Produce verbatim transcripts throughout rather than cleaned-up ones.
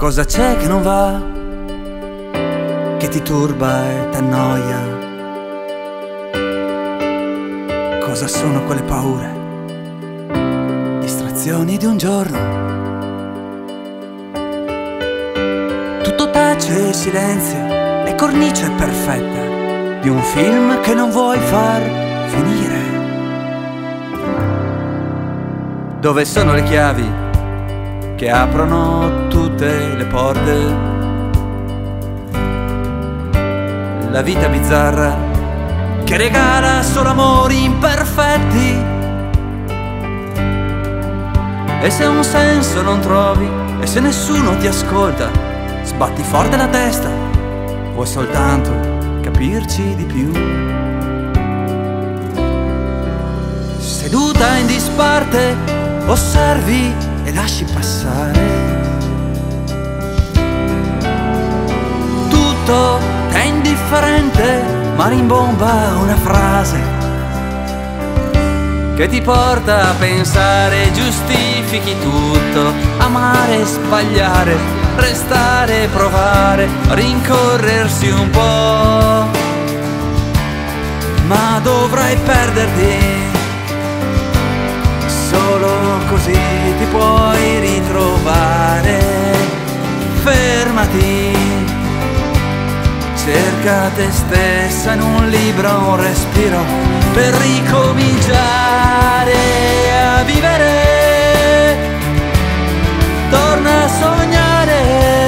Cosa c'è che non va, che ti turba e t'annoia? Cosa sono quelle paure, distrazioni di un giorno? Tutto tace e silenzio e cornice perfetta di un film che non vuoi far finire. Dove sono le chiavi che aprono tutte le porte? La vita bizzarra che regala solo amori imperfetti. E se un senso non trovi, e se nessuno ti ascolta, sbatti forte la testa, vuoi soltanto capirci di più. Seduta in disparte, osservi e lasci passare. Tutto è indifferente, ma rimbomba una frase che ti porta a pensare, giustifichi tutto, amare, sbagliare, restare, provare, rincorrersi un po'. Ma dovrai perderti, solo così ti puoi ritrovare. Fermati, cerca te stessa in un libro, un respiro per ricominciare a vivere. Torna a sognare,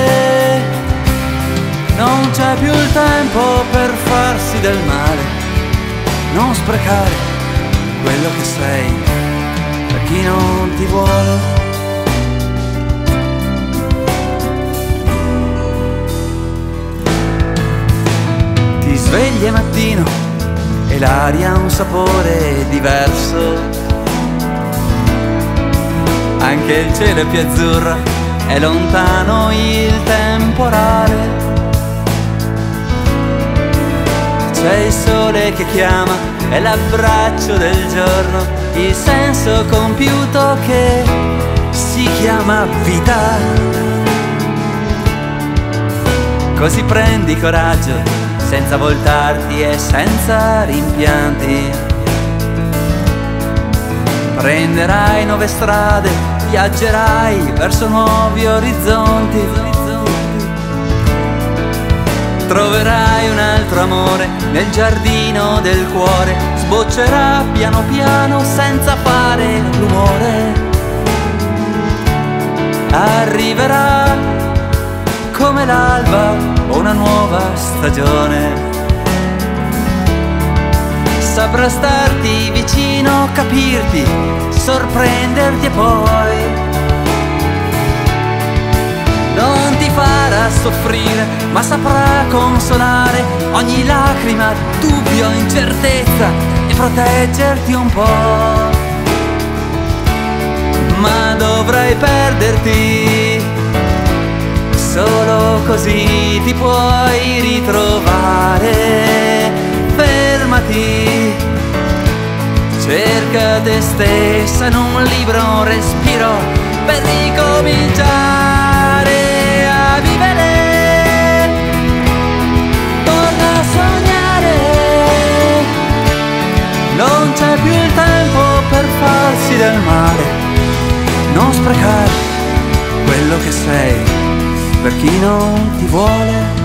non c'è più il tempo per farsi del male. Non sprecare quello che sei per chi non ti vuole. Ti svegli al mattino e l'aria ha un sapore diverso. Anche il cielo è più azzurro, è lontano il temporale. C'è il sole che chiama, è l'abbraccio del giorno, il senso compiuto che si chiama vita. Così prendi coraggio, senza voltarti e senza rimpianti. Prenderai nuove strade, viaggerai verso nuovi orizzonti. Troverai un altro amore nel giardino del cuore, sboccerà piano piano senza fare rumore. Arriverà come l'alba o una nuova stagione. Saprà starti vicino, capirti, sorprenderti e poi non ti farà soffrire, ma saprà consolare ogni lacrima, dubbio, incertezza e proteggerti un po'. Ma dovrai perderti, solo così ti puoi ritrovare. Fermati, cerca te stessa in un libro, un respiro per ricominciare a vivere. Torna a sognare, non c'è più il tempo per farsi del male. Non sprecare quello che sei per chi non ti vuole.